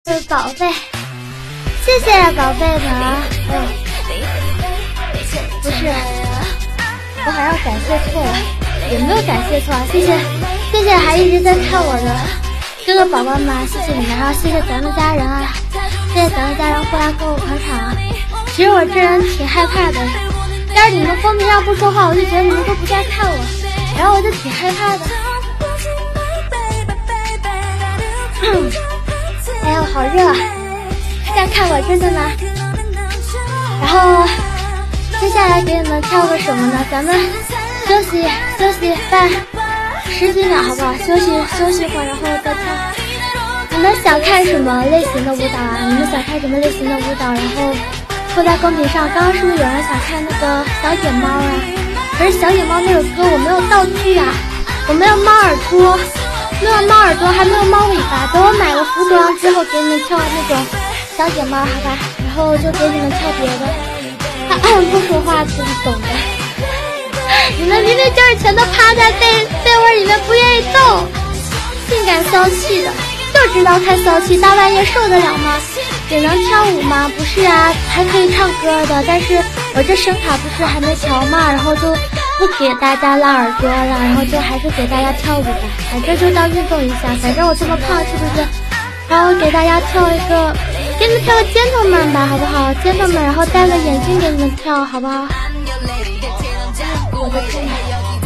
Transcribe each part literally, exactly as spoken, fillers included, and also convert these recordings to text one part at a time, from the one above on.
是宝贝，谢谢宝贝们啊！哎，不是，我好像感谢错了，也没有感谢错啊！谢谢，谢谢还一直在看我的哥哥宝宝们，谢谢你们，然后谢谢咱们家人啊，谢谢咱们家人过来跟我捧场啊！其实我这人挺害怕的，要是你们公屏上不说话，我就觉得你们都不在看我，然后我就挺害怕的。嗯，哎呦，好热啊！在看我真的吗？然后接下来给你们跳个什么呢？咱们休息休息半十几秒好不好？休息休息会儿，然后再跳。你们想看什么类型的舞蹈啊？你们想看什么类型的舞蹈？然后说在公屏上。刚刚是不是有人想看那个小野猫啊？可是小野猫那首歌我没有道具啊，我没有猫耳朵，没有猫耳朵，还没有猫尾巴。等我买了服装之后，给你们跳那种小野猫，好吧？然后就给你们跳别的。他不说话，自己懂的。你们明明就是全都趴在被被窝里面不愿意动，性感骚气的，就知道太骚气，大半夜受得了吗？只能跳舞吗？不是啊，还可以唱歌的。但是我这声卡不是还没调嘛，然后就不给大家拉耳朵了，然后就还是给大家跳舞吧，反正就当运动一下。反正我这么胖，是不是？然后给大家跳一个，给你们跳个尖头们吧，好不好？尖头们，然后戴个眼镜给你们跳，好不好？我的天哪！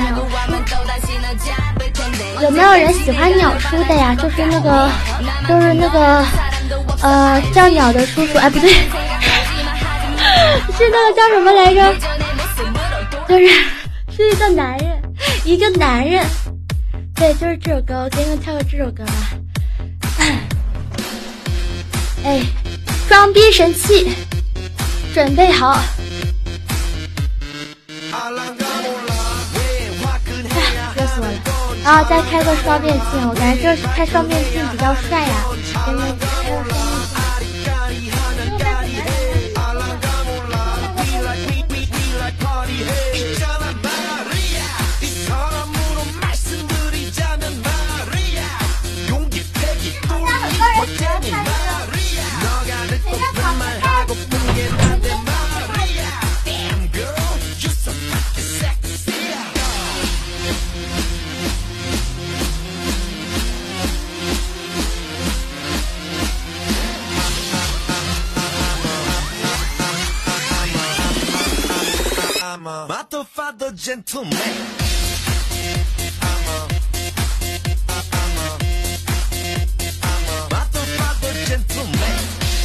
有没有人喜欢鸟叔的呀？就是那个，就是那个，呃，叫鸟的叔叔。哎，不对，是那个叫什么来着？就是是一个男人，一个男人。对，就是这首歌，我给你们跳个这首歌吧。哎，装逼神器，准备好。热死我了！然后再开个双面镜，我感觉这是开双面镜比较帅呀。给你们开个双面镜。 Motherfucker gentleman. Motherfucker gentleman.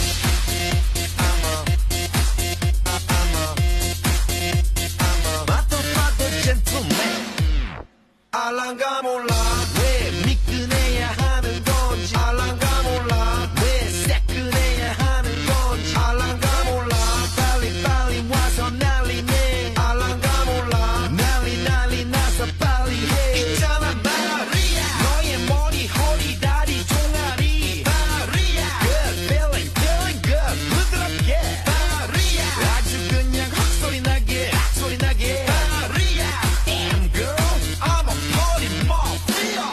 Motherfucker gentleman. 알랑가 몰라 왜 미끈해야 하는 건지 알랑가 몰라 왜 새끈해야 하는 건지 알랑가 몰라 빨리 빨리 와서 난리네 알랑가 몰라 난리 난리 나서 빨리 해 있잖아 마리아 너의 머리 허리 다리 종아리 마리아 Good feeling feeling good 부드럽게 마리아 아주 그냥 헛소리 나게 소리 나게 마리아 Damn girl I'm a party mafia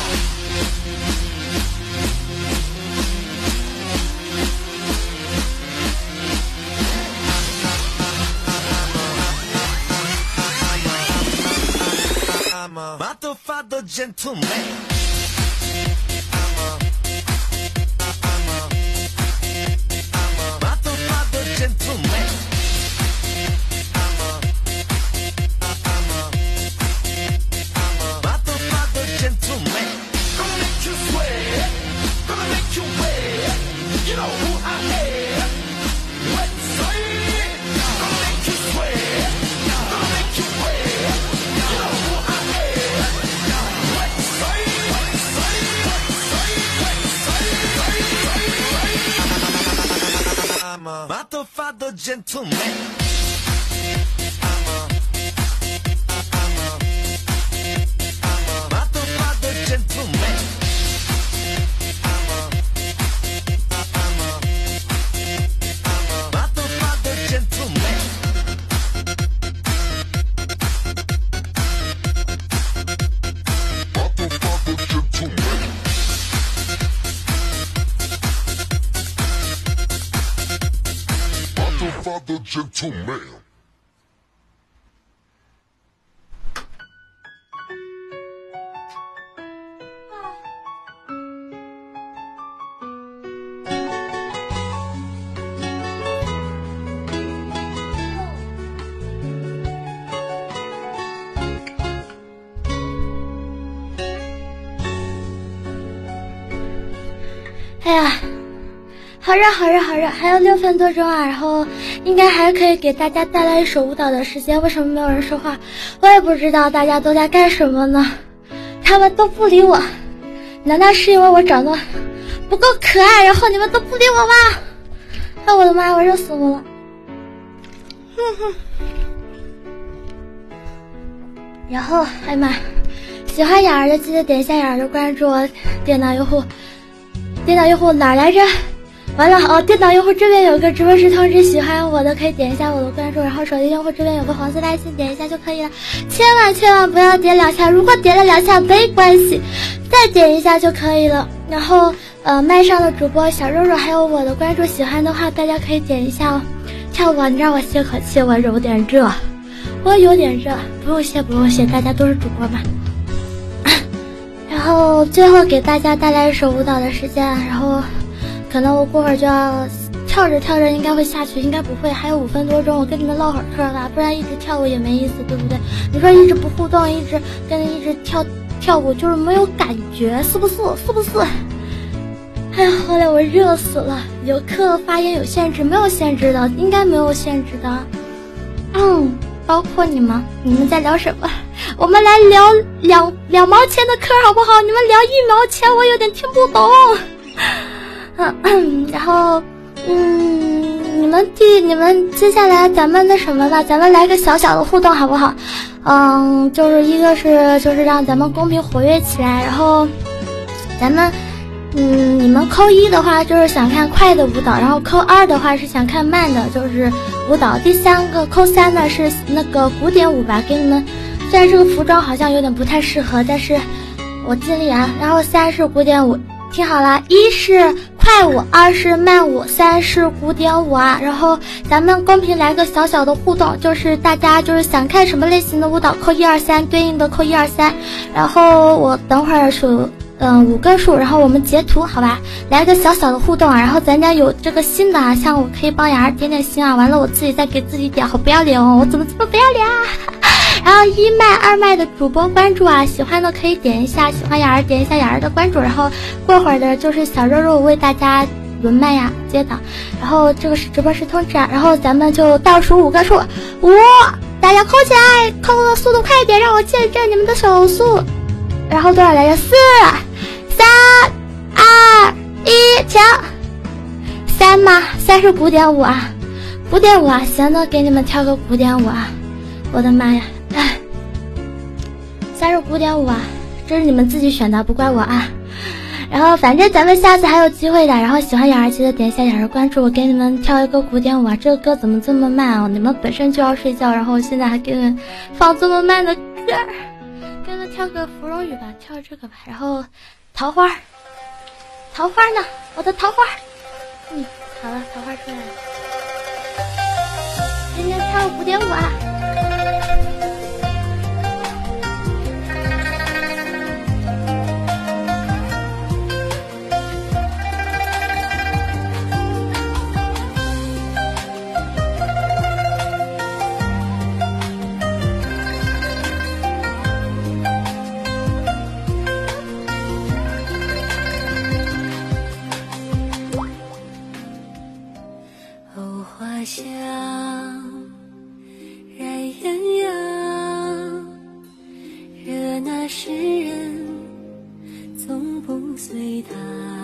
I'm a motherfucker gentleman. I'm a, I'm a, I'm a motherfucker gentleman. I'm a, I'm a, I'm a motherfucker gentleman. Gonna make you sweat, gonna make you wet. You know who I am. Let's say it. Gonna make you sweat, gonna make you wet. You know who I am. Let's say it, let's say it, let's say it, let's say it, let's say it. I'm a motherfucker gentleman. I'm a, I'm a, I'm a motherfucker gentleman. I'm a, I'm a, I'm a motherfucker gentleman. Motherfucker gentleman. father, gentleman. 哎呀，好热好热好热，还有六分多钟啊，然后应该还可以给大家带来一首舞蹈的时间。为什么没有人说话？我也不知道大家都在干什么呢，他们都不理我，难道是因为我长得不够可爱，然后你们都不理我吗？哎，我的妈，我热死我了。哼哼。然后哎呀妈，喜欢雅儿的记得点一下雅儿的关注哦，电脑用户电脑用户哪来着？完了哦，电脑用户这边有个直播时通知，喜欢我的可以点一下我的关注，然后手机用户这边有个黄色爱心，点一下就可以了。千万千万不要点两下，如果点了两下没关系，再点一下就可以了。然后呃，麦上的主播小肉肉还有我的关注，喜欢的话大家可以点一下哦。跳舞你让我歇口气，我有点热，我有点热，不用歇不用歇，大家都是主播嘛。然后最后给大家带来一首舞蹈的时间，然后可能我过会儿就要跳着跳着应该会下去，应该不会，还有五分多钟，我跟你们唠会儿嗑吧，不然一直跳舞也没意思，对不对？你说一直不互动，一直跟着一直跳跳舞，就是没有感觉，是不是？是不是？哎呀，后来我热死了。游客发言有限制，没有限制的，应该没有限制的。嗯，包括你们，你们在聊什么？我们来聊两两毛钱的课好不好？你们聊一毛钱，我有点听不懂。嗯，然后，嗯，你们第你们接下来咱们那什么吧，咱们来个小小的互动好不好？嗯，就是一个是就是让咱们公屏活跃起来，然后咱们。嗯，你们扣一的话就是想看快的舞蹈，然后扣二的话是想看慢的，就是舞蹈。第三个扣三呢是那个古典舞吧，给你们。虽然这个服装好像有点不太适合，但是我尽力啊。然后三是古典舞，听好了，一是快舞，二是慢舞，三是古典舞啊。然后咱们公屏来个小小的互动，就是大家就是想看什么类型的舞蹈，扣一二三，对应的扣一二三。然后我等会儿数。嗯，五个数，然后我们截图，好吧，来个小小的互动啊，然后咱家有这个新的啊，像我可以帮雅儿点点心啊，完了我自己再给自己点，好不要脸哦，我怎么这么不要脸啊？然后一麦二麦的主播关注啊，喜欢的可以点一下，喜欢雅儿点一下雅儿的关注，然后过会儿的就是小肉肉为大家轮麦呀接档，然后这个是直播时通知啊，然后咱们就倒数五个数，五，大家扣起来，扣的速度快一点，让我见证你们的手速。然后多少来着？四、三、二、一，停。三吗？三是古典舞啊，古典舞啊，行的，给你们跳个古典舞啊！我的妈呀，哎，三是古典舞啊，这是你们自己选的，不怪我啊。然后反正咱们下次还有机会的。然后喜欢雅儿记得点一下雅儿关注，我给你们跳一个古典舞啊！这个歌怎么这么慢啊？你们本身就要睡觉，然后现在还给你们放这么慢的歌。跟着跳个芙蓉语吧，跳这个吧。然后桃花，桃花呢？我的桃花。嗯，好了，桃花出来了。今天跳古典舞啊。 香燃艳阳，热那诗人总不随他，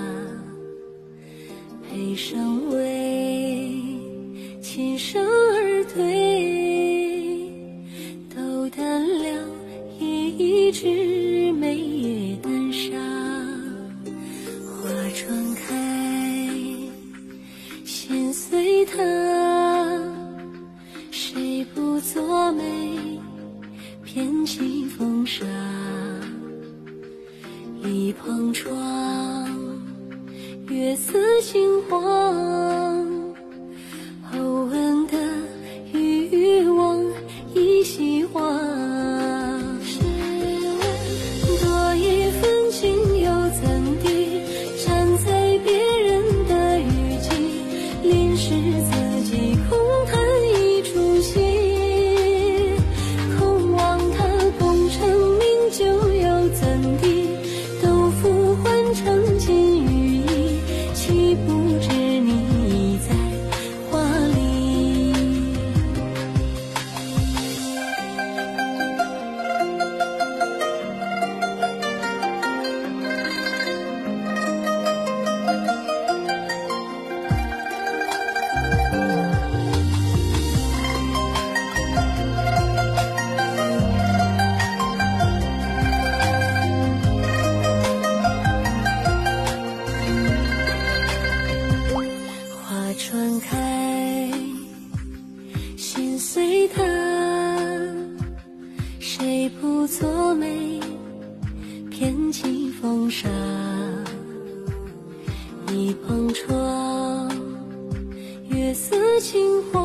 悲伤为琴声而退，都淡了一枝梅叶淡沙，花传开心随他，谁不作美偏起风沙，一旁窗月色金黄，后闻的不知你在花里。花船开，心随它，谁不作美，偏起风沙。一捧窗，月色情话。